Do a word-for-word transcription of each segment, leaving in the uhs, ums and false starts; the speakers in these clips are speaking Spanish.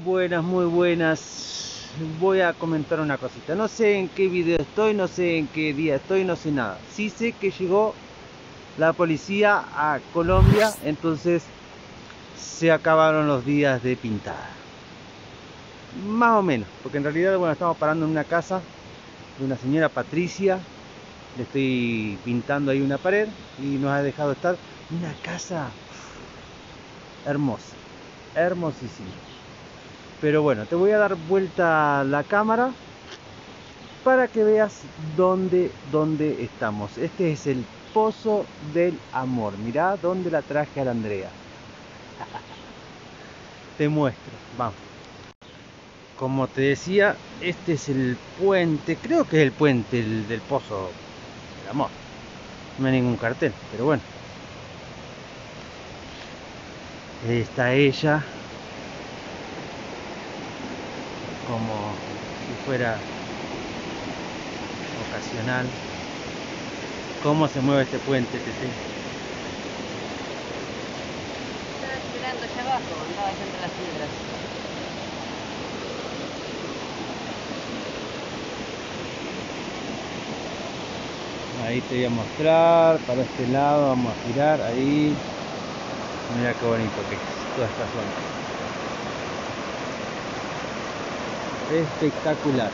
buenas, muy buenas. Voy a comentar una cosita. No sé en qué video estoy, no sé en qué día estoy, no sé nada. Sí sé que llegó la policía a Colombia, entonces se acabaron los días de pintada. Más o menos, porque en realidad, bueno, estamos parando en una casa de una señora Patricia. Le estoy pintando ahí una pared y nos ha dejado estar una casa hermosa, hermosísima. Pero bueno, te voy a dar vuelta la cámara para que veas dónde, dónde estamos. Este es el Pozo del Amor. Mirá dónde la traje a la Andrea. Te muestro, vamos. Como te decía, este es el puente, creo que es el puente el, del Pozo del Amor. No hay ningún cartel, pero bueno. Ahí está ella, como si fuera ocasional. ¿Cómo se mueve este puente, Tete? Estaba esperando allá abajo, andaba allá entre las piedras. Ahí te voy a mostrar, para este lado vamos a girar, ahí. Mira qué bonito que es toda esta zona. Espectacular.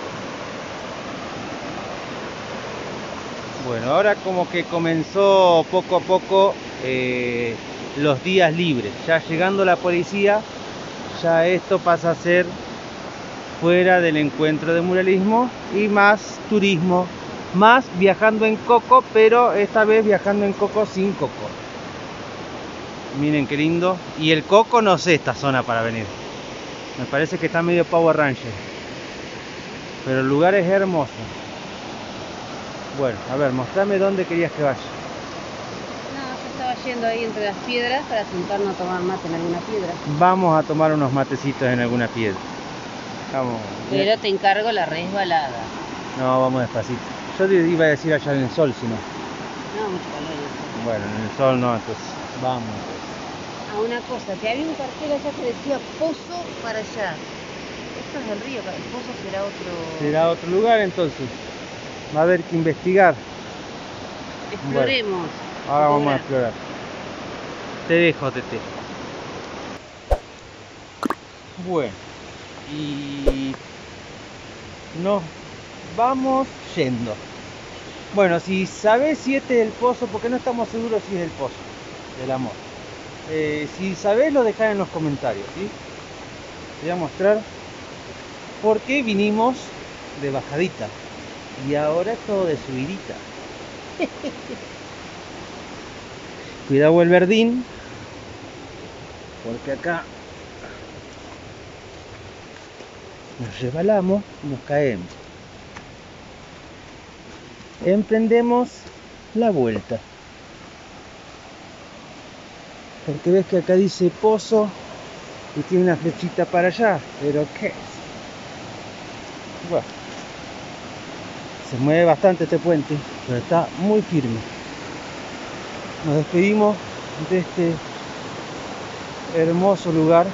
Bueno, ahora como que comenzó poco a poco eh, los días libres. Ya llegando la policía, ya esto pasa a ser fuera del encuentro de muralismo y más turismo, más viajando en coco, pero esta vez viajando en coco sin coco. Miren qué lindo. Y el coco no sé esta zona para venir. Me parece que está medio Power Ranger. Pero el lugar es hermoso. Bueno, a ver, mostrame dónde querías que vaya. No, yo estaba yendo ahí entre las piedras para sentarnos a tomar mate en alguna piedra. Vamos a tomar unos matecitos en alguna piedra. Vamos. Pero te encargo la resbalada. No, vamos despacito. Yo te iba a decir allá en el sol, si no. No, mucho calor. Eso. Bueno, en el sol no, entonces vamos. Ah, una cosa, que había un cartel allá que decía pozo para allá. Esto es el río, el pozo será otro... Será otro lugar entonces. Va a haber que investigar. Exploremos. Bueno, ahora vamos a explorar. Te dejo, Tete. Bueno, y nos vamos yendo. Bueno, si sabes si este es el pozo, porque no estamos seguros si es el pozo del amor. Eh, si sabés, lo dejás en los comentarios, ¿sí? Te voy a mostrar por qué vinimos de bajadita y ahora es todo de subidita. Cuidado el verdín, porque acá nos resbalamos y nos caemos. Emprendemos la vuelta, porque ves que acá dice pozo y tiene una flechita para allá, pero ¿qué es? Bueno, se mueve bastante este puente, pero está muy firme. Nos despedimos de este hermoso lugar,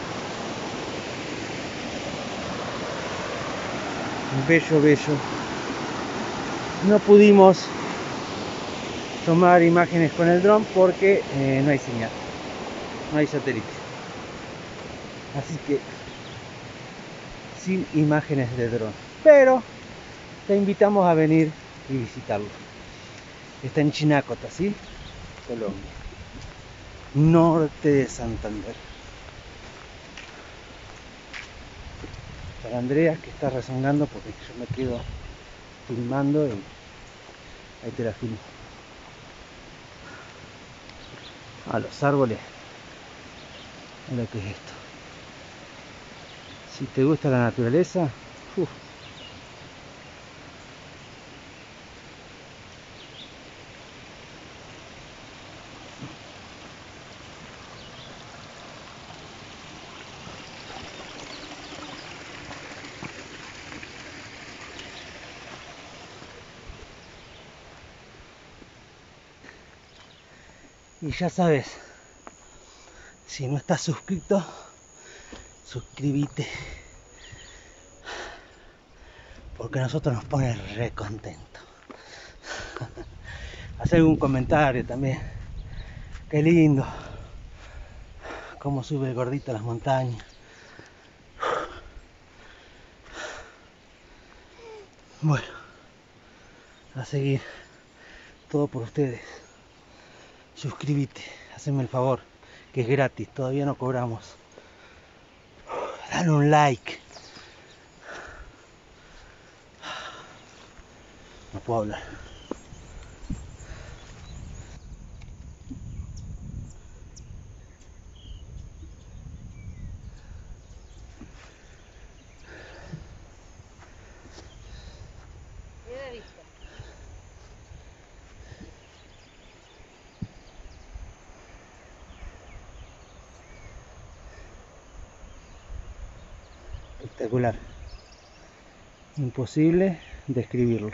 bello, bello. No pudimos tomar imágenes con el dron porque eh, no hay señal, no hay satélite, así que sin imágenes de dron, pero te invitamos a venir y visitarlo. Está en Chinacota, ¿sí? Colombia, norte de Santander. Para Andrea, que está rezongando porque yo me quedo filmando y ahí te la filmo. A los árboles. Mira qué es esto. Si te gusta la naturaleza, uf. Y ya sabes, si no estás suscrito, suscríbete, porque a nosotros nos pone re contento. Hacer algún comentario también. Qué lindo cómo sube el gordito a las montañas. Bueno, a seguir, todo por ustedes. Suscríbete, haceme el favor, que es gratis, todavía no cobramos. Dale un like. No puedo hablar. Mira vista. Espectacular. Imposible describirlo.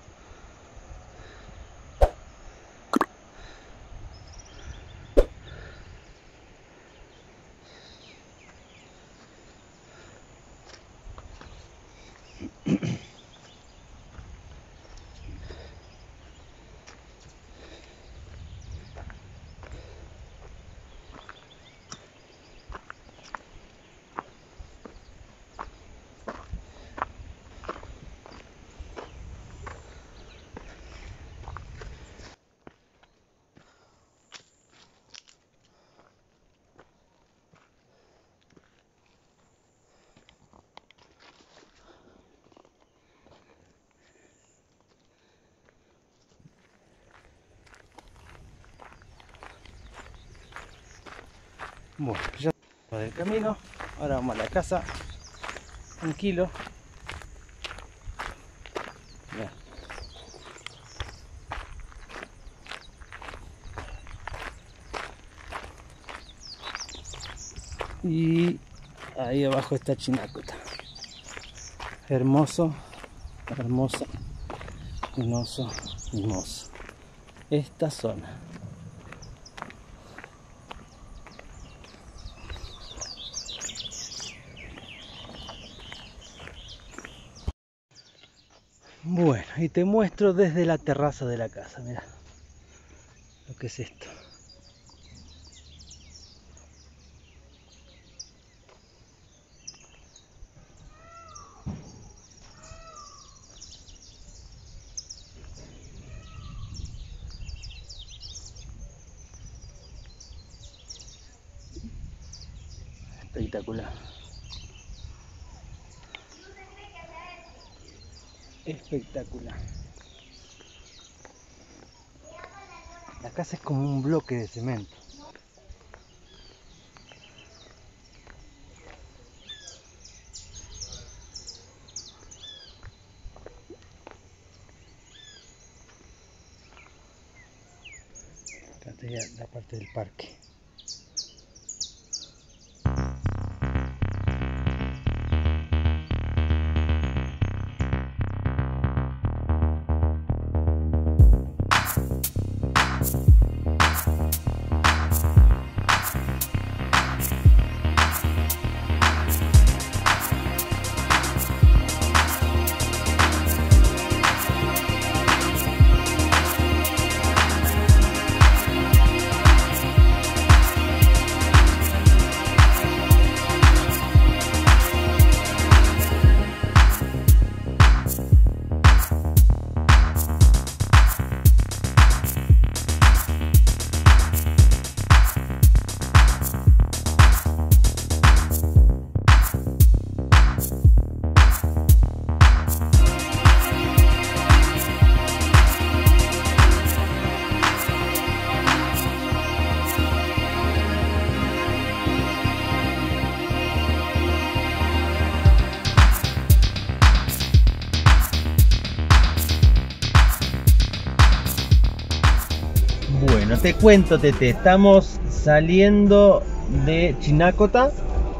Bueno, ya estamos del camino, ahora vamos a la casa, tranquilo. Mirá. Y ahí abajo está Chinacota. Hermoso, hermoso, hermoso, hermoso. Esta zona. Bueno, y te muestro desde la terraza de la casa, mira lo que es esto. Espectacular. Espectacular. La casa es como un bloque de cemento. Acá tenía la parte del parque. Bueno, te cuento, Tete, estamos saliendo de Chinacota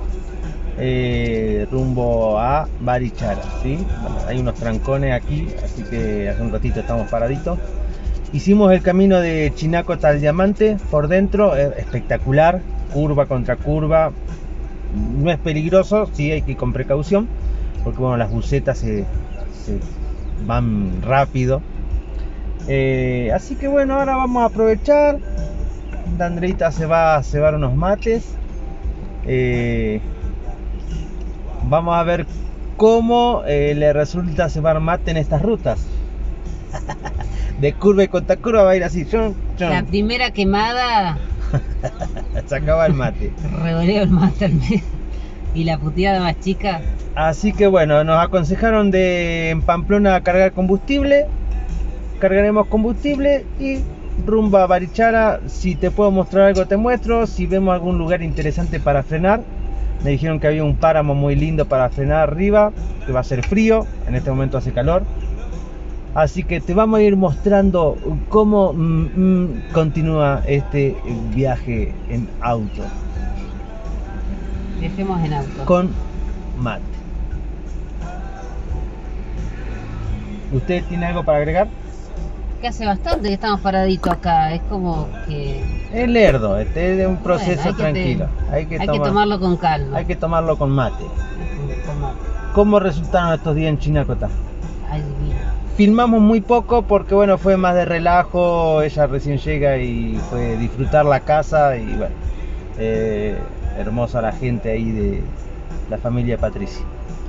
eh, rumbo a Barichara, ¿sí? Bueno, hay unos trancones aquí, así que hace un ratito estamos paraditos. Hicimos el camino de Chinacota al Diamante por dentro, eh, espectacular, curva contra curva, no es peligroso, sí hay que ir con precaución, porque bueno, las bucetas se, se van rápido. Eh, así que bueno, ahora vamos a aprovechar. La Andreita se va a cebar unos mates. Eh, vamos a ver cómo eh, le resulta cebar mate en estas rutas. De curva y contra curva va a ir así. Chun, chun. La primera quemada. Se acaba el mate. Revoleo el mate al medio. Y la puteada más chica. Así que bueno, nos aconsejaron de en Pamplona cargar combustible. Cargaremos combustible y rumbo a Barichara. Si te puedo mostrar algo te muestro. Si vemos algún lugar interesante para frenar. Me dijeron que había un páramo muy lindo para frenar arriba, que va a ser frío, en este momento hace calor. Así que te vamos a ir mostrando cómo mm, mm, continúa este viaje en auto. Viajemos en auto. Con mate. ¿Usted tiene algo para agregar? Que hace bastante que estamos paraditos acá. Es como que... Es lerdo, este es un proceso Bueno, hay que tranquilo. te- hay que, Hay tomar- que tomarlo con calma. hay que tomarlo con mate. Con mate. ¿Cómo resultaron estos días en Chinacota? Ay, divino. Filmamos muy poco porque bueno, fue más de relajo, ella recién llega y fue disfrutar la casa y bueno, eh, hermosa la gente ahí de la familia Patricia.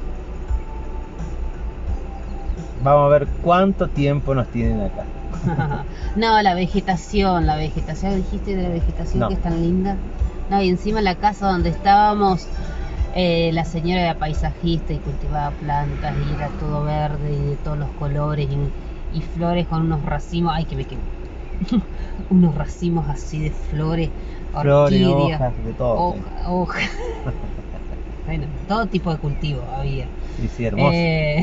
Vamos a ver cuánto tiempo nos tienen acá. No, la vegetación, la vegetación, dijiste de la vegetación No. que es tan linda. No, y encima la casa donde estábamos, eh, la señora era paisajista y cultivaba plantas y era todo verde y de todos los colores y, y flores con unos racimos, ay que me quemo, unos racimos así de flores, Flores, orquídeas, hojas, de todo. hoja, hoja. Bueno, todo tipo de cultivo había. Sí, sí, hermoso. Eh,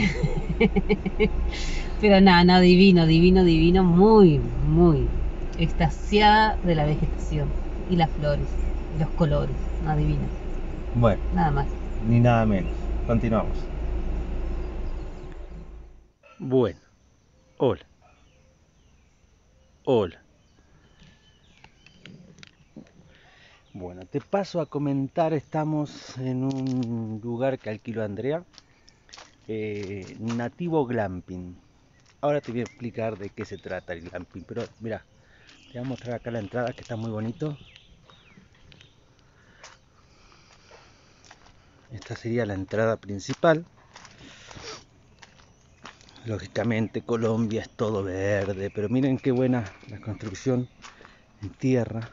Pero nada, no, divino, divino, divino, muy, muy extasiada de la vegetación y las flores y los colores, no, divino, Bueno, nada más. ni nada menos. Continuamos. Bueno, hola. Hola. Bueno, te paso a comentar, estamos en un lugar que alquiló Andrea, eh, Nativo Glamping. Ahora te voy a explicar de qué se trata el glamping, pero mira, te voy a mostrar acá la entrada que está muy bonito. Esta sería la entrada principal. Lógicamente Colombia es todo verde, pero miren qué buena la construcción en tierra.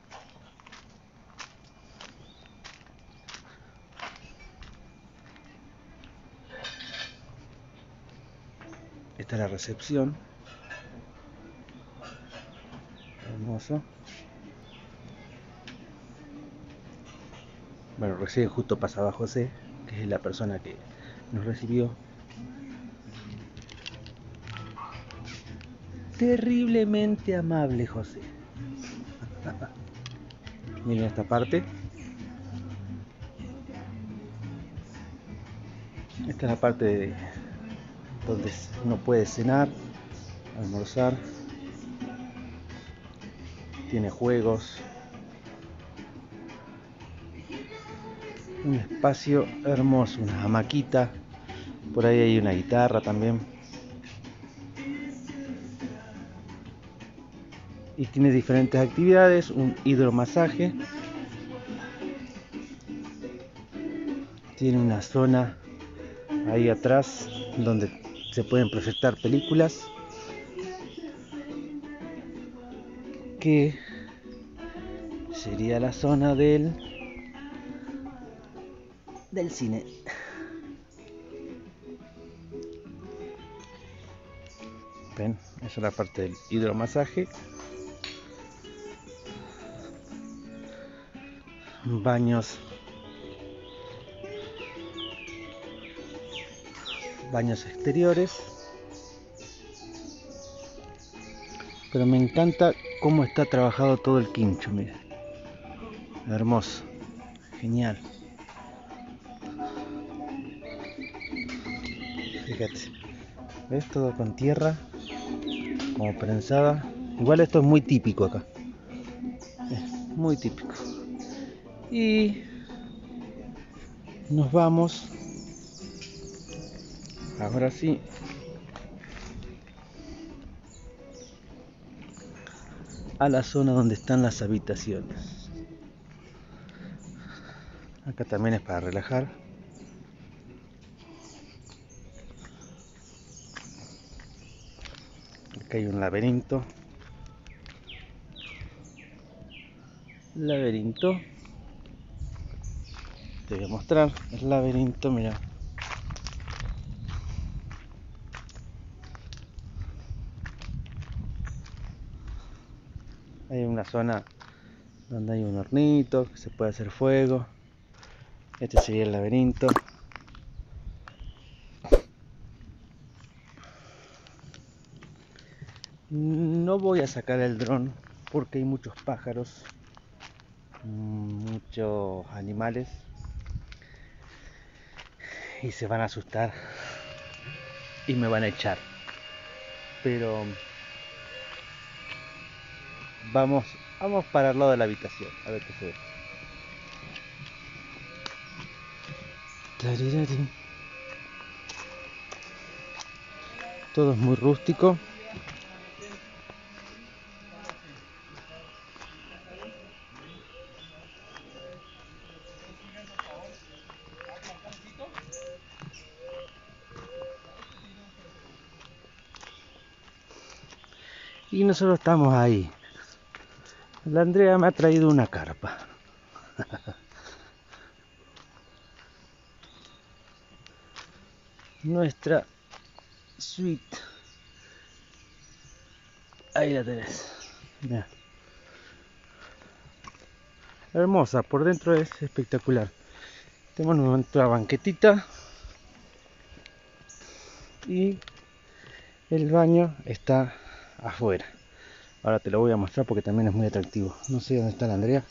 Esta es la recepción. Hermoso. Bueno, recién justo pasaba José, que es la persona que nos recibió. Terriblemente amable José. Miren esta parte. Esta es la parte de donde uno puede cenar, almorzar. Tiene juegos. Un espacio hermoso, una hamaquita. Por ahí hay una guitarra también. Y tiene diferentes actividades, un hidromasaje. Tiene una zona ahí atrás donde se pueden proyectar películas, que sería la zona del del cine. Ven, esa es la parte del hidromasaje. Baños baños exteriores. Pero me encanta cómo está trabajado todo el quincho, mira. Hermoso, genial. Fíjate, ¿ves? Todo con tierra, como prensada. Igual esto es muy típico acá. Es muy típico. Y nos vamos ahora sí a la zona donde están las habitaciones. Acá también es para relajar. Acá hay un laberinto. Laberinto. Te voy a mostrar el laberinto, mira. Hay una zona donde hay un hornito que se puede hacer fuego. Este sería el laberinto. No voy a sacar el dron porque hay muchos pájaros, muchos animales y se van a asustar y me van a echar. Pero vamos, vamos para el lado de la habitación a ver qué se ve. Todo es muy rústico. Y nosotros estamos ahí. La Andrea me ha traído una carpa. Nuestra suite. Ahí la tenés. Mira. Hermosa, por dentro es espectacular. Tenemos nuestra banquetita. Y el baño está afuera. Ahora te lo voy a mostrar porque también es muy atractivo. No sé dónde está la Andrea.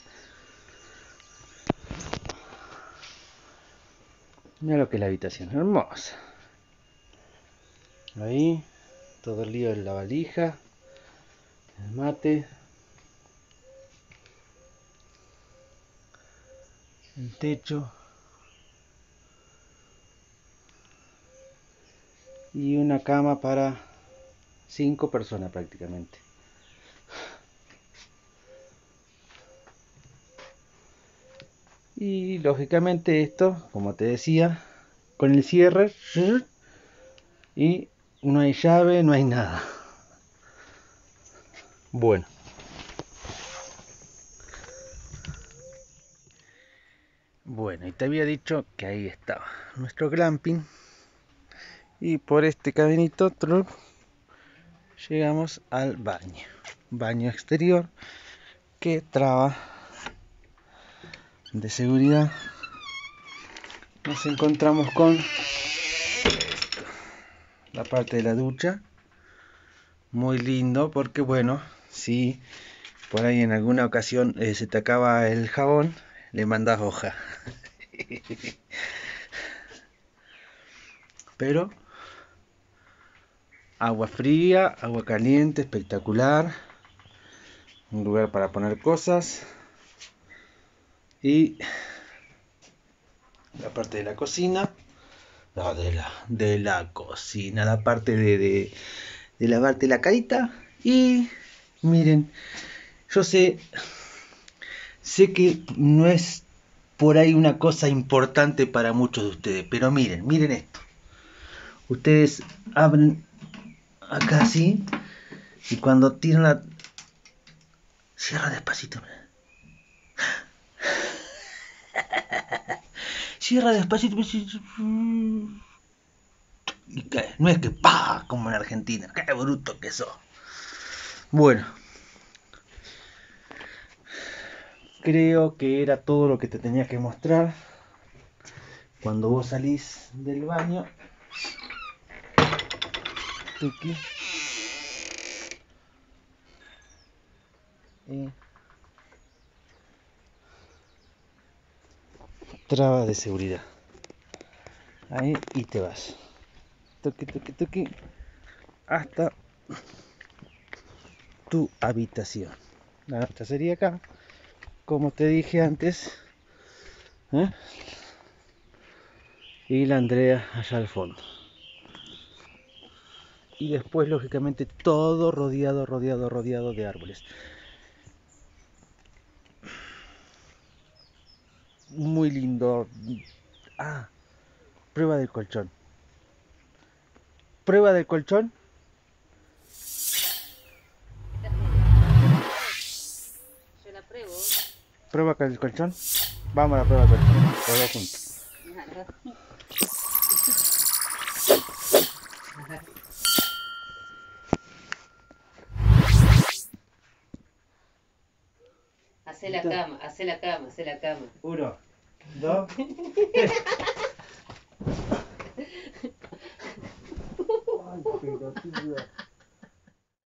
Mira lo que es la habitación, hermosa. Ahí, todo el lío de la valija, el mate, el techo y una cama para cinco personas prácticamente. Y lógicamente esto, como te decía, con el cierre y no hay llave, no hay nada. Bueno. Bueno, y te había dicho que ahí estaba nuestro glamping. Y por este caminito truc, llegamos al baño. Baño exterior que traba de seguridad. Nos encontramos con la parte de la ducha. Muy lindo porque bueno, si por ahí en alguna ocasión eh, se te acaba el jabón, le mandas hoja. Pero agua fría, agua caliente, espectacular. Un lugar para poner cosas. Y la parte de la cocina. No, de la, de la cocina, la parte de, de, de lavarte la carita. Y miren, yo sé, sé que no es por ahí una cosa importante para muchos de ustedes, pero miren, miren esto. Ustedes abren acá así y cuando tiran la... Cierra despacito. Cierra despacito. Y cae. No es que pa como en Argentina. Qué bruto que sos. Bueno. Creo que era todo lo que te tenía que mostrar. Cuando vos salís del baño. Tuki. Y traba de seguridad. Ahí y te vas. Toque, toque, toque. Hasta tu habitación. La nuestra sería acá. Como te dije antes. ¿Eh? y la Andrea allá al fondo. Y después, lógicamente, todo rodeado, rodeado, rodeado de árboles. Muy lindo. Ah, prueba del colchón. Prueba del colchón. Yo la pruebo. Prueba del colchón. Vamos a la prueba del colchón. Los dos juntos. Hacé la cama, hacé la cama, hacé la cama. Uno, dos. Ay, pero tío.